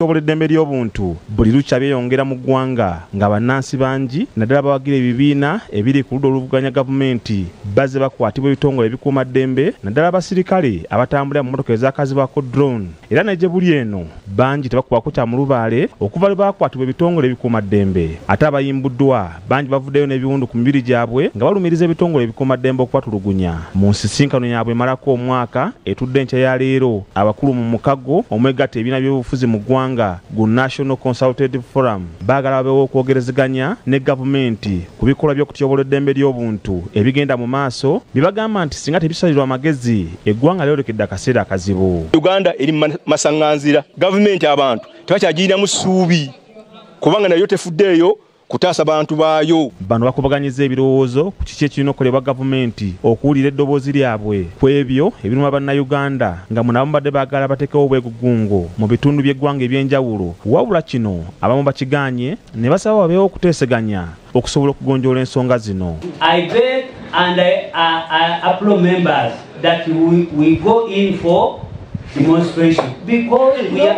kutyoboola eddembe ly'obuntu buli lukya byeyongera mu ggwanga nga bannansi bangi naddala bawagira ebibiina ebiri ku ludda oluvuganya gavumenti bazze bakwatibwa ebitongole ebikuuma ddembe naddala abasirikale abatambulira mu mmotoka ezaakazibwako drone era negye buli eno bangi tebakubako kya mu lubaale okuva lwe bakwatibwa ebitongole ebikuuma ddembe ate abayimbuddwa bangi bavuddeyo n'ebiwundu ku mibiri gyabwe nga balumiriza ebitongole ebikuuma ddembe okubatulugunya mu nsisinkano yaabwe emalako omwaka etudde enkya ya leero abakulu mu mukago omwegatta ebibiina by'obufuzi mu ggwanga gu National Consultative Forum baagala babeewo okwogerezeganya ne gavumenti ku bikolwa by'okutyoboola eddembe ly'obuntu ebigenda mu maaso bye bagamba nti singa tebisalirwa amagezi eggwanga lyolekedde akaseera akazibu. Uganda eri masaŋŋanzira gavumenti abantu tebakyagiriramu ssuubi kubanga nayo tefuddeeyo kutaasa abantu baayo. Bano bakubaganyiza ebirowoozo ku kiki ekirina okukolebwa gavumenti okuwulira eddoboozi lyabwe ku ebyo ebiruma bannayuganda nga munabo badde baagala bateekewo obwegugungo mu bitundu by'eggwanga eby'enjawulo wabula kino abamu bakiganye ne basaba babeewo okuteeseganya okusobola okugonjoola ensonga zino. I beg and I applaud members that we go in for demonstration because we are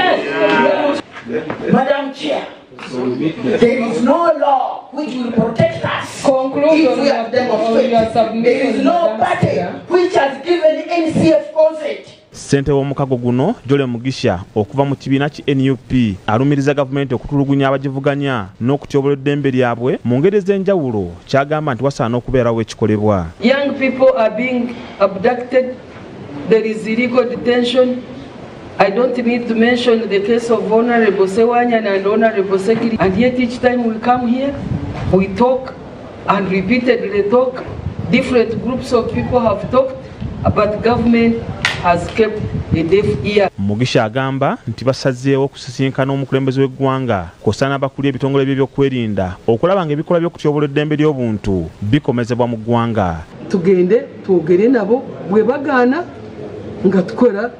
yes. Madam Chair, there is no law which will protect us. Conclusion if we have demonstrated. There is no party which has given NCF consent. Ssente w'omukago guno Jole Mugisha okuva mu kibiina ki NUP alumiriza gavumenti okutulugunya abagivuganya n'okutyoboola eddembe lyabwe mu ngeri ez'enjawulo kyagamba nti wasaana okubeerawo ekikolebwa. Young people are being abducted. There is illegal detention. I don't need to mention the case of Honorable Sewanya and Honorable Sekiri. And yet each time we come here, we talk and repeatedly talk. Different groups of people have talked, but government has kept a deaf ear. Mugisha agamba nti basazeewo okusisinkana omukulembeze w'eggwanga kw'ossa n'abakulira ebitongole by'ebyokwerinda okulaba ng'ebikolwa by'okutyoboola eddembe ly'obuntu bikomezebwa mu ggwanga. Tugende twogere nabo bwe bagaana nga tukola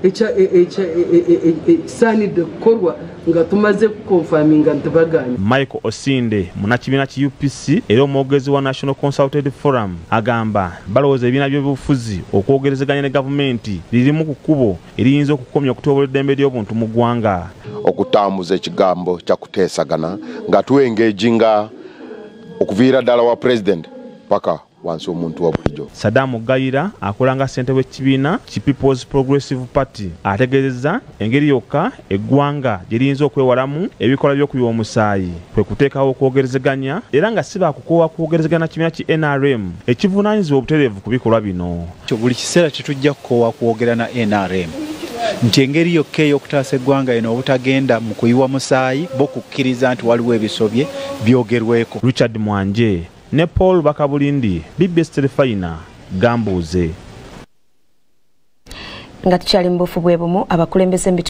saanidde kukolwa nga tumaze kukonfaminga nti bagaana. Michael Osinde munnakibiina ki UPC era omwogezi wa National Consultative Forum agamba balowooza ebibiina by'obufuzi okwogerezeganya ne gavumenti lirimu ku kkubo eriyinza okukomya okutyoboola eddembe ly'obuntu mu ggwanga. Okutambuza ekigambo kya kuteesagana nga tuengejinga okuviira ddala wa president paka wansi omuntu wa bulijjo. Saddam Gayira akolanga ssente w'ekibiina ki People's Progressive Party ategeezezza engeri yokka eggwanga gye liyinza okwewalamu ebikolwa by'okuyiwa omusaayi kwe kuteekawo okwogerezeganya era nga si baakukoowa kwogerezeganya kibiina ki NRM ekivunaanyizibwa obutereevu ku bikolwa bino. Buli kiseera tetujja kukoowa kwogera na NRM nti engeri yokka ey'okutaasa eggwanga eno obutagenda mu kuyiwa musaayi bo kukkiriza nti waliwo ebisobye byogerweko. Richard Mwanje ne Paul Bakabulindi BBSKATI Gambuuze. Nga tukyali mu bufu bwe bumu abakulembeze